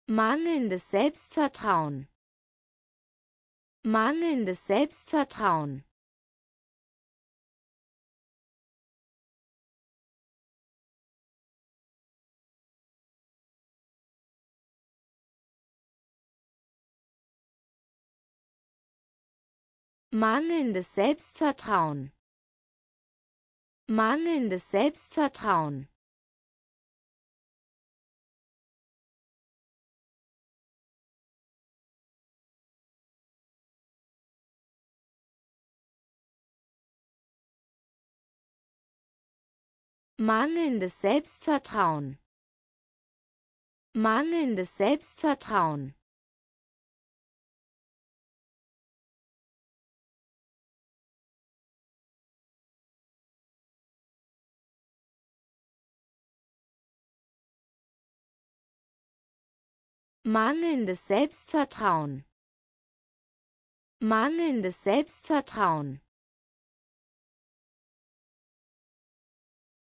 Mangelndes Selbstvertrauen. Mangelndes Selbstvertrauen. Mangelndes Selbstvertrauen. Mangelndes Selbstvertrauen. Mangelndes Selbstvertrauen. Mangelndes Selbstvertrauen. Mangelndes Selbstvertrauen. Mangelndes Selbstvertrauen.